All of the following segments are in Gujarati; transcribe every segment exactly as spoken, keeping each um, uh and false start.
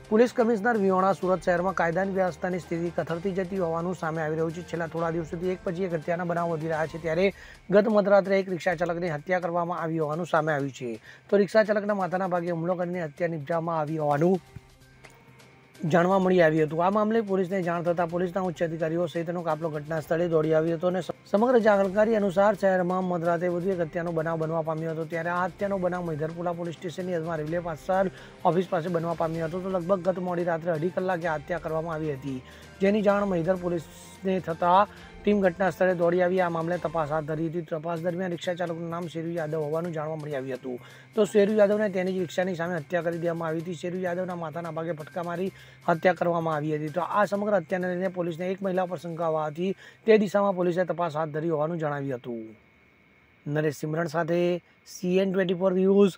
પોલીસ કમિશનર વિહોણા સુરત શહેરમાં કાયદાની વ્યવસ્થાની સ્થિતિ કથળતી જતી હોવાનું સામે આવી રહ્યું છે। છેલ્લા થોડા દિવસોથી એક પછી એક હત્યાના બનાવ વધી રહ્યા છે, ત્યારે ગત મધરાત્રે એક રિક્ષા ચાલકની હત્યા કરવામાં આવી હોવાનું સામે આવ્યું છે। તો રિક્ષા ચાલકના માથાના ભાગે હુમલો કરીને હત્યા નિપજાવવામાં આવી હોવાનું જાણવા મળી આવ્યું હતું। આ મામલે પોલીસને જાણ થતાં પોલીસના ઉચ્ચ અધિકારીઓ સહિતનો કાફલો ઘટના સ્થળે દોડી આવ્યો હતો અને સમગ્ર જાણકારી અનુસાર શહેરમાં મધરાતે વધુ એક હત્યાનો બનાવ બનવા પામ્યો હતો। ત્યારે આ હત્યાનો બનાવ મૈધરપુરા પોલીસ સ્ટેશનની હદમાં રેલવે પાર્સલ ઓફિસ પાસે બનવા પામ્યો હતો। તો લગભગ ગત મોડી રાત્રે અઢી કલાકે હત્યા કરવામાં આવી હતી, જેની જાણ મૈધર પોલીસને થતાં ટીમ ઘટના સ્થળે દોડી આવી આ મામલે તપાસ હાથ ધરી હતી। તપાસ દરમિયાન રિક્ષા ચાલકનું નામ શેરુ યાદવ હોવાનું જાણવા મળી આવ્યું હતું। તો શેરુ યાદવને તેની જ રિક્ષાની સામે હત્યા કરી દેવામાં આવી હતી। શેરુ યાદવના માથાના ભાગે ફટકા મારી હત્યા કરવામાં આવી હતી। તો આ સમગ્ર હત્યાને લઈને પોલીસને એક મહિલા પર શંકા હોવાથી તે દિશામાં પોલીસે તપાસ હાથ ધરી હોવાનું જણાવ્યું હતું। નરેશ સિમરણ સાથે CN twenty four news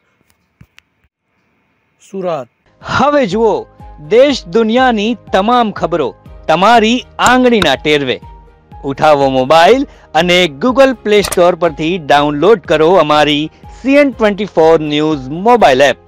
Surat. હવે જુઓ દેશ દુનિયાની તમામ ખબરો તમારી આંગળીના ટેરવે। ઉઠાવો મોબાઈલ અને ગૂગલ પ્લે સ્ટોર પરથી ડાઉનલોડ કરો અમારી CN twenty four news mobile app.